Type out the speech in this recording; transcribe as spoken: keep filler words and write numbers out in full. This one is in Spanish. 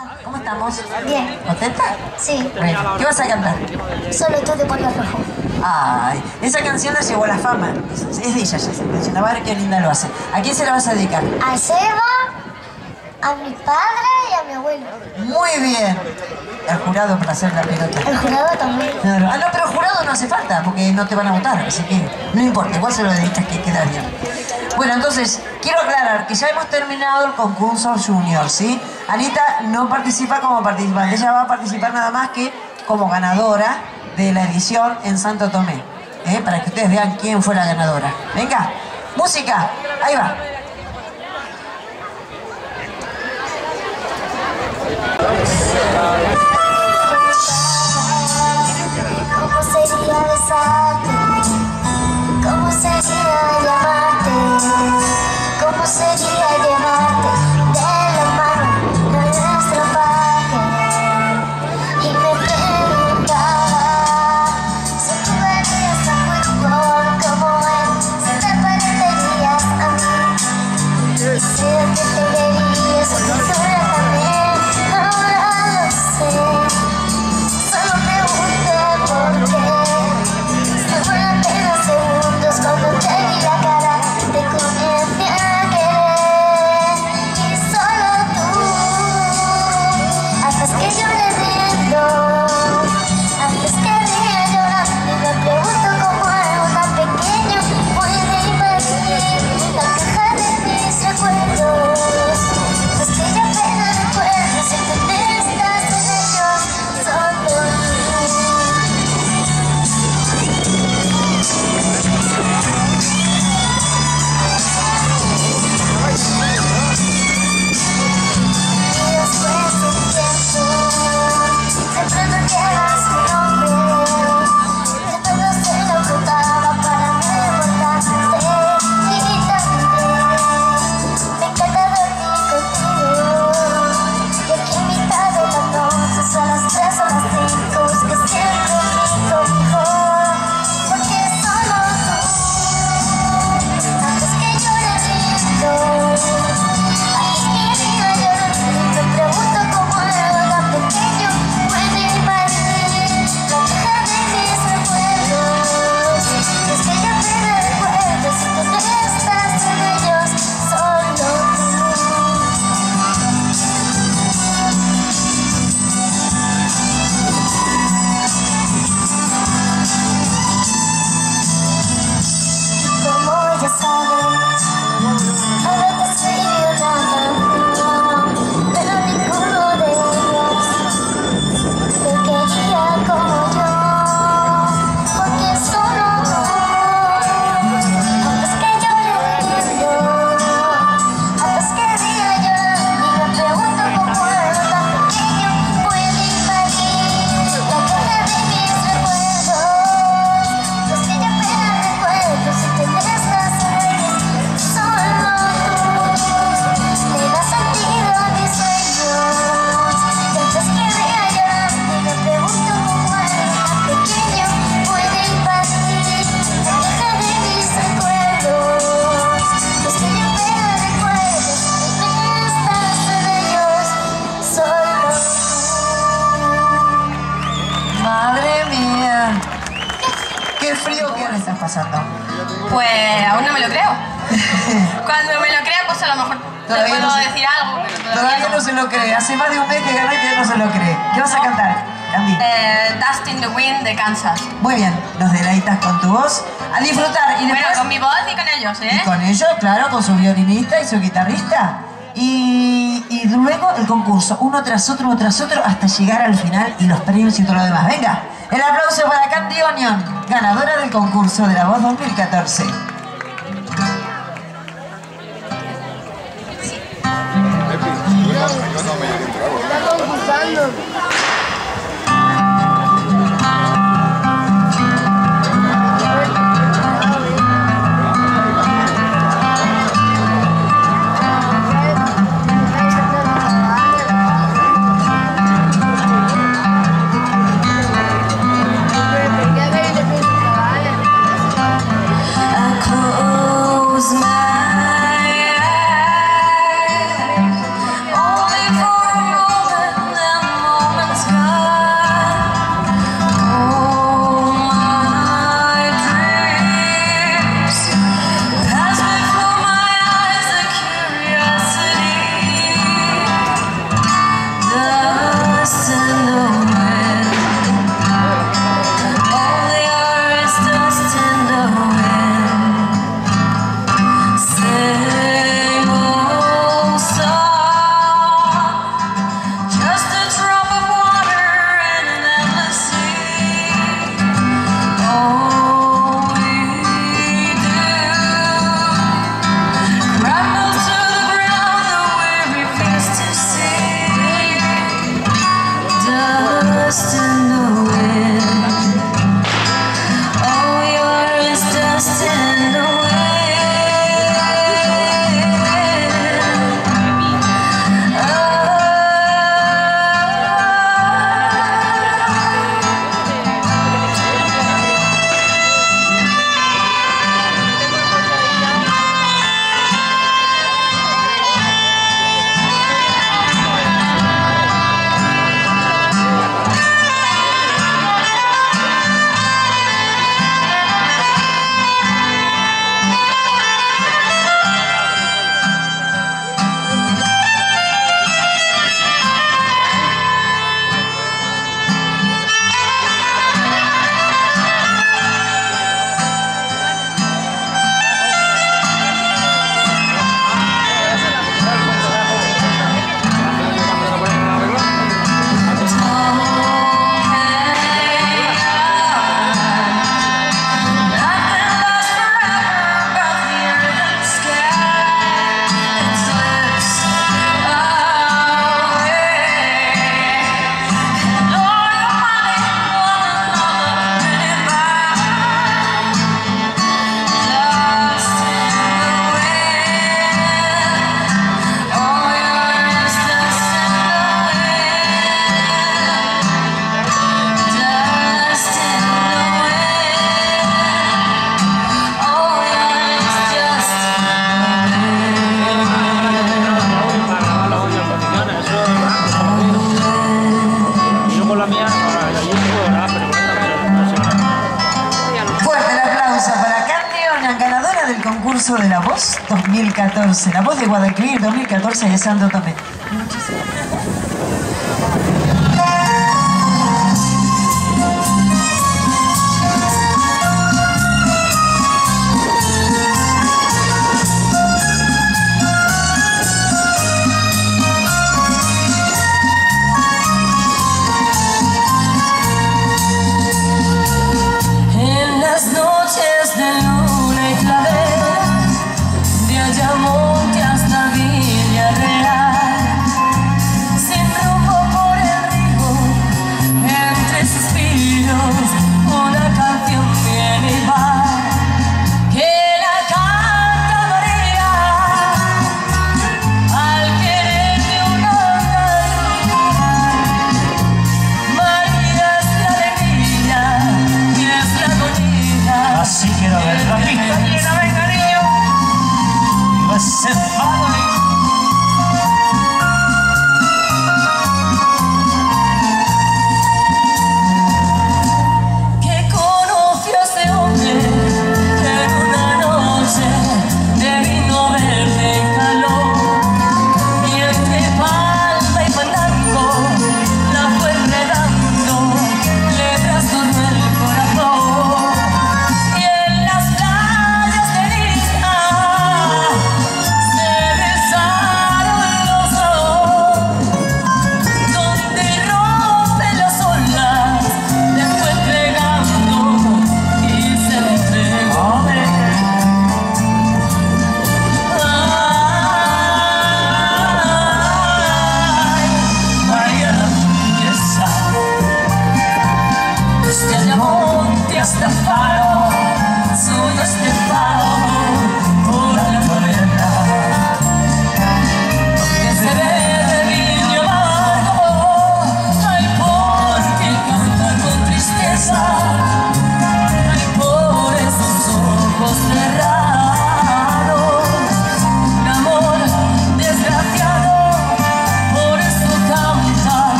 ¿Cómo estamos? Bien. ¿Contenta? Sí. Bueno, ¿qué vas a cantar? Solo estoy de Pueblo Rojo. Ay, esa canción la llevó a la fama. Es, es de ella ya esa canción. A ver qué linda lo hace. ¿A quién se la vas a dedicar? A Seba, a mi padre y a mi abuelo. Muy bien. Al jurado para hacer la pelota. El jurado también. Claro. Ah, no, pero el jurado no hace falta porque no te van a votar, así que no importa, igual se lo dedicas que queda bien. Bueno, entonces, quiero aclarar que ya hemos terminado el concurso Junior, ¿sí? Anita no participa como participante, ella va a participar nada más que como ganadora de la edición en Santo Tomé, ¿eh? Para que ustedes vean quién fue la ganadora. Venga, música, ahí va. ¿Cómo sería besarte? ¿Cómo sería llamarte? ¿Cómo sería llevarte de la mano a nuestro parque? Y me preguntaba si tú verías a fútbol como él, si te parecerías a mí, y si de que te verías a pintura también. Ahora lo sé, solo pregunté por qué. Fueron apenas segundos cuando te vi la cara, te comencé a querer. Y solo tú haces que yo le riendo, haces que ría llorando. Y me pregunto cómo algo tan pequeño puede invadir la caja de mis recuerdos. Es que yo apenas recuerdo si tú te estás en ellos, solo tú. Y después de un tiempo, de pronto llevas mi nombre. De pronto se lo ocultaba para no recordarte. Y también me encanta dormir contigo. Y aquí en mitad de la noche son las tres o las cinco. Es que siempre mi conmigo, porque solo tú haces que yo le rindo, haces que ría llorando. Y me pregunto cómo algo tan pequeño puede invadir la caja de mis recuerdos. Es que yo apenas recuerdo si tú no estás en ellos, solo tú. Como ya sabes, a veces soy una canción, pero ninguno de ellos te quería como yo, porque solo antes que yo le rindo, antes que ría llorando. Y me pregunto cómo algo tan pequeño puede invadir la caja de mis recuerdos. Es que yo apenas recuerdo si te estás en ellos, solo tú le das sentido a mis sueños. Y antes que ría llorando, y me pregunto cómo algo tan pequeño puede invadir la caja de mis recuerdos. Es que yo apenas recuerdo si te estás en ellos, solo tú. Madre mía. Qué frío que ahora estás pasando. Pues aún no me lo creo. Cuando me lo crea, pues a lo mejor te Todavía puedo no se- decir algo, pero todavía, Todavía no se lo cree. Hace más de un mes que ganó y todavía no se lo cree. ¿Qué vas a cantar, Andy? Eh, Dust in the Wind de Kansas. Muy bien, nos deleitas con tu voz. A disfrutar. Y Bueno, después, con mi voz y con ellos, y ¿eh? con ellos, claro, con su violinista y su guitarrista. Y, y luego el concurso, uno tras otro, uno tras otro, hasta llegar al final y los premios y todo lo demás. Venga, el aplauso para Candy Onion, ganadora del concurso de La Voz dos mil catorce. Only for a moment concurso de La Voz dos mil catorce. La Voz de Guadalquivir dos mil catorce de Sandro Topet. Muchísimas gracias.